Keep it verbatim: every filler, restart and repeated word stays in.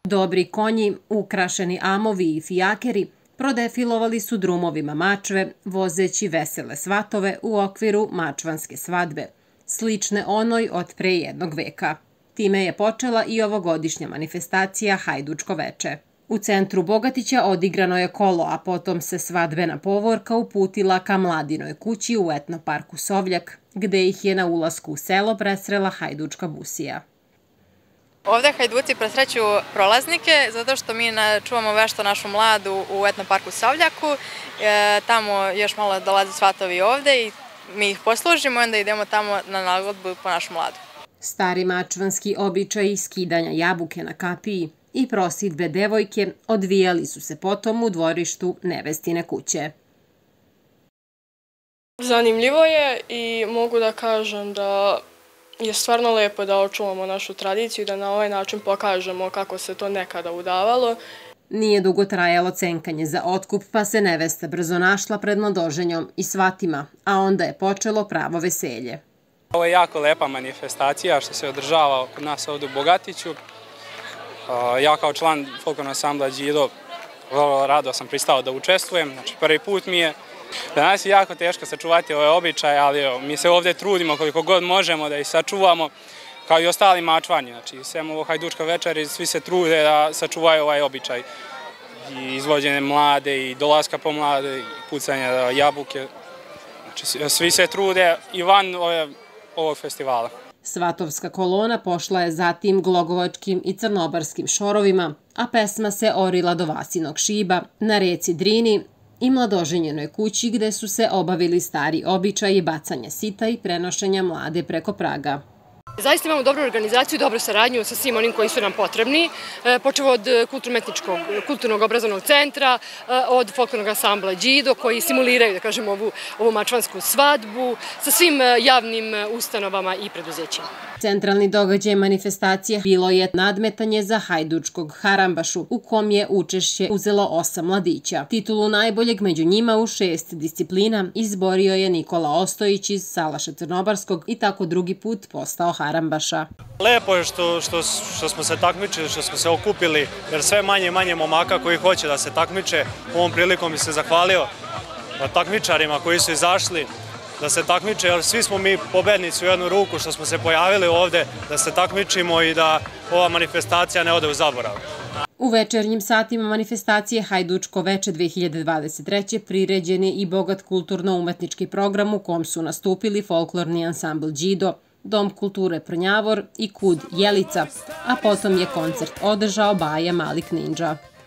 Dobri konji, ukrašeni amovi i fijakeri prodefilovali su drumovima Mačve, vozeći vesele svatove u okviru mačvanske svadbe, slične onoj od pre jednog veka. Time je počela i ovogodišnja manifestacija Hajdučko veče. U centru Bogatića odigrano je kolo, a potom se svadbena povorka uputila ka Mladinoj kući u etno parku Sovljak, gde ih je na ulasku u selo presrela hajdučka busija. Ovde Hajduci presreću prolaznike zato što mi čuvamo vešto našu mladu u etno parku Sovljaku. E, tamo još malo dolaze svatovi ovde i mi ih poslužimo i onda idemo tamo na nagodbu po našu mladu. Stari mačvanski običaji skidanja jabuke na kapiji i prosidbe devojke odvijali su se potom u dvorištu nevestine kuće. Zanimljivo je i mogu da kažem da je stvarno lepo da očuvamo našu tradiciju i da na ovaj način pokažemo kako se to nekada udavalo. Nije dugo trajalo cenkanje za otkup, pa se nevesta brzo našla pred mladoženjom i svatima, a onda je počelo pravo veselje. Ovo je jako lepa manifestacija što se održava kod nas ovdje u Bogatiću. Ja kao član folklornog ansambla Đido vrlo rado sam pristao da učestvujem, znači prvi put mi je. Danas je jako teško sačuvati ove običaje, ali mi se ovdje trudimo koliko god možemo da ih sačuvamo, kao i ostali mačvanji. Znači, sem ovo Hajdučka večer i svi se trude da sačuvaju ovaj običaj. I izvođene mlade, i dolaska po mlade, i pucanje jabuke. Znači, svi se trude i van ove, ovog festivala. Svatovska kolona pošla je zatim glogovačkim i crnobarskim šorovima, a pesma se orila do Vasinog šiba, na reci Drini i mladoženjenoj kući gde su se obavili stari običaji bacanja sita i prenošenja mlade preko praga. Zaista imamo dobru organizaciju i dobru saradnju sa svim onim koji su nam potrebni, počev od kulturno-umetničkog, kulturnog obrazovnog centra, od folklornog ansambla Đido koji simuliraju, da kažem, ovu, ovu mačvansku svadbu, sa svim javnim ustanovama i preduzećima. Centralni događaj manifestacije bilo je nadmetanje za hajdučkog harambašu, u kom je učešće uzelo osam mladića. Titulu najboljeg među njima u šest disciplina izborio je Nikola Ostojić iz Salaša Crnobarskog i tako drugi put postao harambaša. Lepo je što, što, što smo se takmičili, što smo se okupili, jer sve manje i manje momaka koji hoće da se takmiče. Ovom prilikom bi se zahvalio takmičarima koji su izašli da se takmiče, jer svi smo mi pobednici u jednu ruku što smo se pojavili ovde, da se takmičimo i da ova manifestacija ne ode u zaborav. U večernjim satima manifestacije Hajdučko veče dve hiljade dvadeset treće priređen je i bogat kulturno-umetnički program u kom su nastupili folklorni ansambl Đido, Dom kulture Prnjavor i Kud Jelica, a potom je koncert održao Baja Malik Ninja.